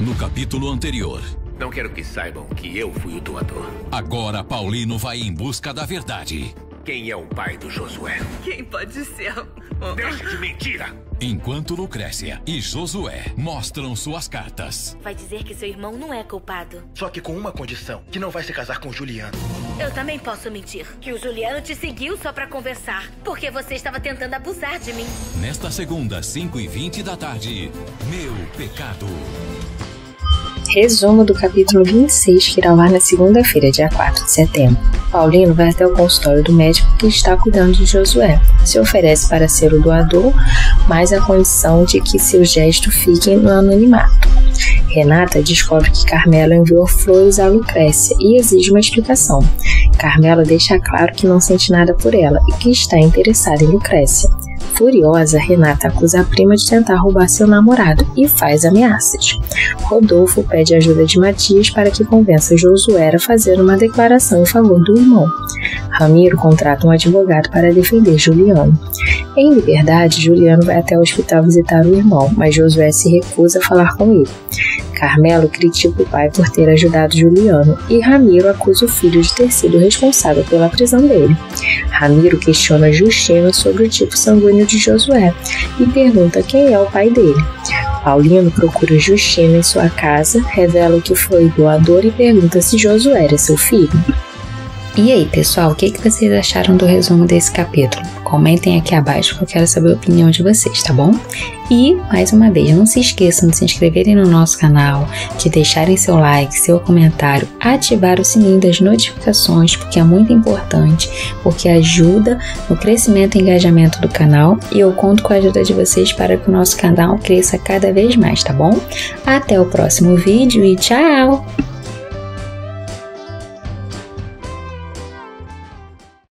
no capítulo anterior. Não quero que saibam que eu fui o doador. Agora Paulino vai em busca da verdade. Quem é o pai do Josué? Quem pode ser? Deixa de mentira! Enquanto Lucrécia e Josué mostram suas cartas. Vai dizer que seu irmão não é culpado. Só que com uma condição, que não vai se casar com o Juliano. Eu também posso mentir. Que o Juliano te seguiu só pra conversar. Porque você estava tentando abusar de mim. Nesta segunda, 5h20 da tarde, Meu Pecado. Resumo do capítulo 26, que irá ao ar na segunda-feira, dia 4 de setembro. Paulino vai até o consultório do médico que está cuidando de Josué. Se oferece para ser o doador, mas a condição de que seu gesto fique no anonimato. Renata descobre que Carmela enviou flores a Lucrécia e exige uma explicação. Carmela deixa claro que não sente nada por ela e que está interessada em Lucrécia. Furiosa, Renata acusa a prima de tentar roubar seu namorado e faz ameaças. Rodolfo pede ajuda de Matias para que convença Josué a fazer uma declaração em favor do irmão. Ramiro contrata um advogado para defender Juliano. Em liberdade, Juliano vai até o hospital visitar o irmão, mas Josué se recusa a falar com ele. Carmelo critica o pai por ter ajudado Juliano e Ramiro acusa o filho de ter sido responsável pela prisão dele. Ramiro questiona Justino sobre o tipo sanguíneo de Josué e pergunta quem é o pai dele. Paulino procura Justino em sua casa, revela que foi doador e pergunta se Josué era seu filho. E aí, pessoal, o que vocês acharam do resumo desse capítulo? Comentem aqui abaixo que eu quero saber a opinião de vocês, tá bom? E, mais uma vez, não se esqueçam de se inscreverem no nosso canal, de deixarem seu like, seu comentário, ativar o sininho das notificações, porque é muito importante, porque ajuda no crescimento e engajamento do canal, e eu conto com a ajuda de vocês para que o nosso canal cresça cada vez mais, tá bom? Até o próximo vídeo e tchau!